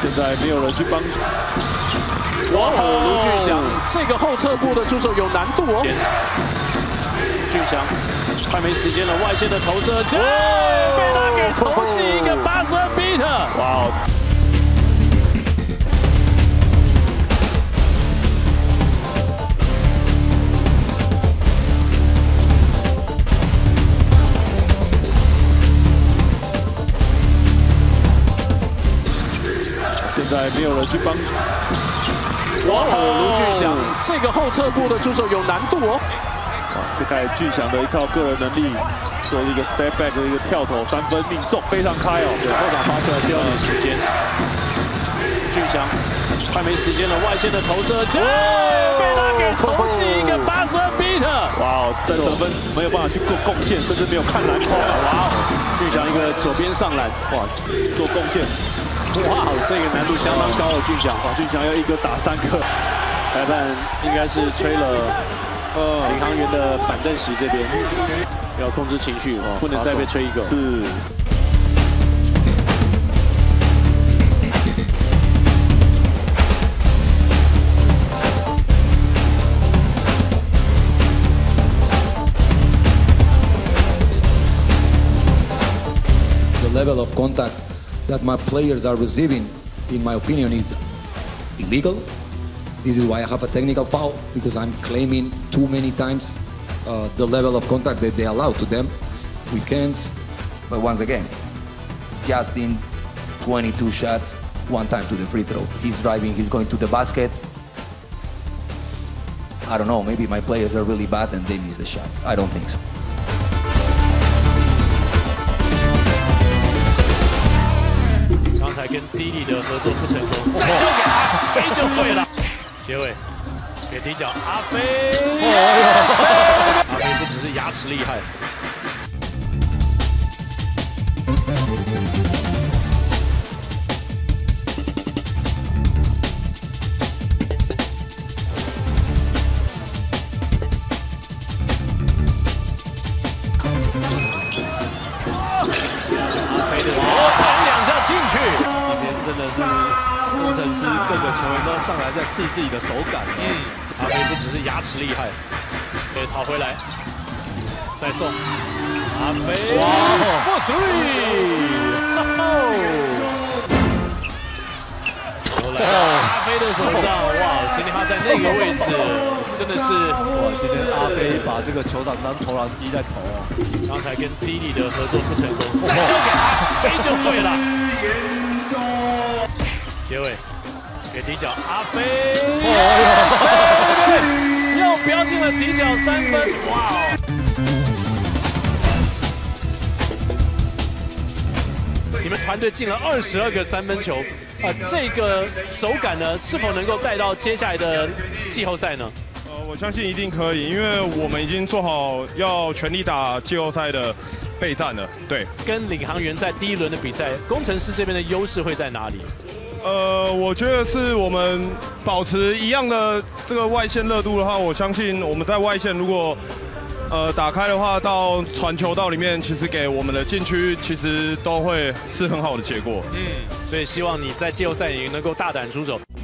现在没有人去帮。 哇，卢俊祥这个后撤步的出手有难度哦。俊祥快没时间了，外线的投射，被他给投进一个buzzer beater。哇哦！ 现在没有人去帮。 哇，卢俊祥这个后撤步的出手有难度哦。 是看俊祥的一套个人能力，做一个 step back 的一个跳投3分命中，非常开哦。 对，后场发出来需要点时间。俊祥快没时间了，外线的投射，被他给投进一个buzzer beater。 哇哦，但得分没有办法去做贡献，甚至没有看篮筐。 哇哦，俊祥一个左边上篮， 哇，做贡献。 哇，这个难度相当高的俊祥， 俊祥要一个打3个， 裁判应该是吹了领航员的板凳席这边，要控制情绪，不能再被吹一个。 是。 The level of contact that my players are receiving, in my opinion, is illegal. This is why I have a technical foul, because I'm claiming too many times the level of contact that they allow to them with hands. But once again, Justin, 22 shots, 1 time to the free throw. He's driving, he's going to the basket. I don't know, maybe my players are really bad and they miss the shots. I don't think so. 刚才跟迪里的合作不成功，再交给阿飞就对了。结尾给底角阿飞，阿飞不只是牙齿厉害。阿飞的2下进去。 真的是工程师各个球员都要上来再试自己的手感。 阿飞不只是牙齿厉害，可以跑回来，再送阿飞，哇 ，for three，投来阿飞的手上，哇，今天他在那个位置真的是， 哇，今天阿飞把这个球场当投篮机在投啊。 刚才跟迪里的合作不成功，再交给阿飞就对了。 结尾给底角阿飞，又飙进了底角3分，哇哦！你们团队进了22个3分球，这个手感呢，是否能够带到接下来的季后赛呢？ 我相信一定可以，因为我们已经做好要全力打季后赛的备战了。对， 跟领航员在第1轮的比赛，工程师这边的优势会在哪里？ 我觉得是我们保持一样的这个外线热度的话，我相信我们在外线如果打开的话，到传球道里面，其实给我们的禁区其实都会是很好的结果。 所以希望你在季后赛也能够大胆出手。